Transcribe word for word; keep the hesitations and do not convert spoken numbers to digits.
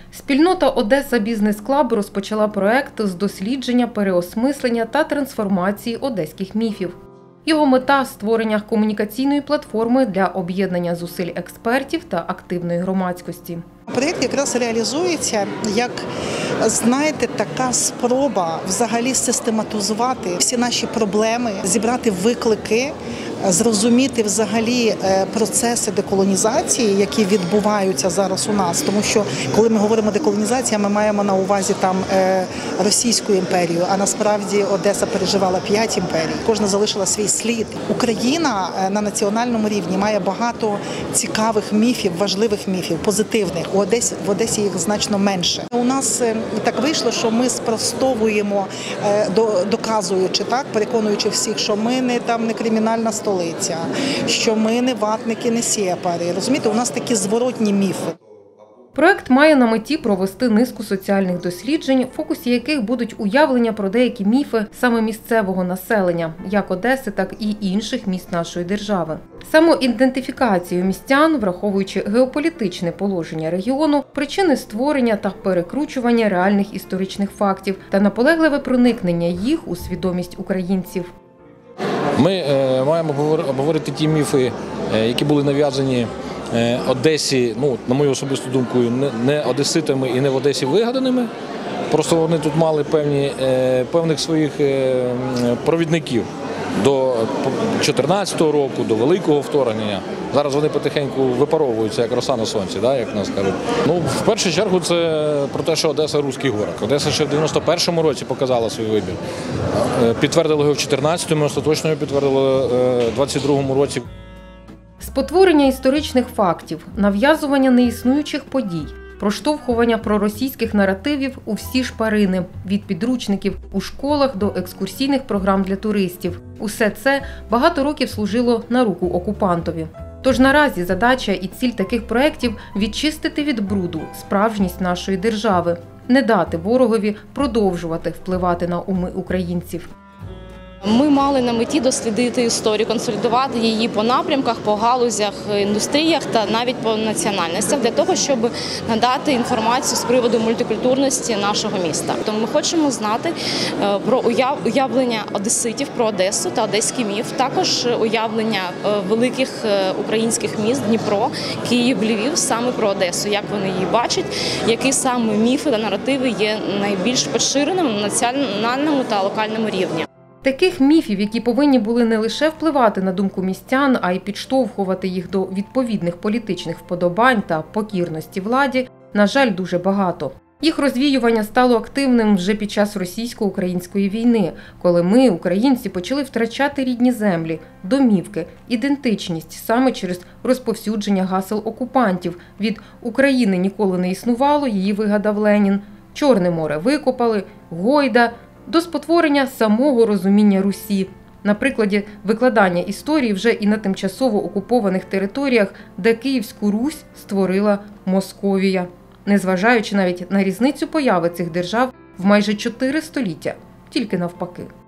Спільнота «Одеса Бізнес Клаб» розпочала проект з дослідження, переосмислення та трансформації одеських міфів. Його мета – створення комунікаційної платформи для об'єднання зусиль експертів та активної громадськості. Проєкт якраз реалізується як, знаєте, така спроба взагалі систематизувати всі наші проблеми, зібрати виклики, зрозуміти взагалі процеси деколонізації, які відбуваються зараз у нас. Тому що, коли ми говоримо деколонізація, ми маємо на увазі там Російську імперію, а насправді Одеса переживала п'ять імперій. Кожна залишила свій слід. Україна на національному рівні має багато цікавих міфів, важливих міфів, позитивних. У Одесі, в Одесі їх значно менше. У нас так вийшло, що ми спростовуємо, доказуючи, так, переконуючи всіх, що ми не там не кримінальна столиця, що ми не ватники, не сєпари. Розумієте, у нас такі зворотні міфи. Проект має на меті провести низку соціальних досліджень, в фокусі яких будуть уявлення про деякі міфи саме місцевого населення, як Одеси, так і інших міст нашої держави. Самоідентифікацію містян, враховуючи геополітичне положення регіону, причини створення та перекручування реальних історичних фактів та наполегливе проникнення їх у свідомість українців. Ми е, маємо обговорити ті міфи, е, які були нав'язані е, Одесі, ну, на мою особисту думку, не, не одеситами і не в Одесі вигаданими. Просто вони тут мали певні, е, певних своїх е, провідників до дві тисячі чотирнадцятого року, до великого вторгнення. Зараз вони потихеньку випаровуються, як роса на сонці, да, як нас кажуть. Ну, в першу чергу це про те, що Одеса – руський город. Одеса ще в дев'яносто першому році показала свій вибір. Підтвердили його в чотирнадцятому, остаточно його підтвердили в двадцять другому році. Спотворення історичних фактів, нав'язування неіснуючих подій, проштовхування проросійських наративів у всі шпарини – від підручників у школах до екскурсійних програм для туристів. Усе це багато років служило на руку окупантові. Тож наразі задача і ціль таких проєктів – відчистити від бруду справжність нашої держави, не дати ворогові продовжувати впливати на уми українців. Ми мали на меті дослідити історію, консолідувати її по напрямках, по галузях, індустріях та навіть по національностях, для того, щоб надати інформацію з приводу мультикультурності нашого міста. Тому ми хочемо знати про уявлення одеситів, про Одесу та одеський міф, також уявлення великих українських міст – Дніпро, Київ, Львів, саме про Одесу, як вони її бачать, які саме міфи та наративи є найбільш поширеними на національному та локальному рівні. Таких міфів, які повинні були не лише впливати на думку містян, а й підштовхувати їх до відповідних політичних вподобань та покірності владі, на жаль, дуже багато. Їх розвіювання стало активним вже під час російсько-української війни, коли ми, українці, почали втрачати рідні землі, домівки, ідентичність саме через розповсюдження гасел окупантів від «України ніколи не існувало, її вигадав Ленін», «Чорне море викопали», «Гойда», до спотворення самого розуміння Русі, на прикладі викладання історії вже і на тимчасово окупованих територіях, де Київську Русь створила Московія, незважаючи навіть на різницю появи цих держав в майже чотири століття, тільки навпаки.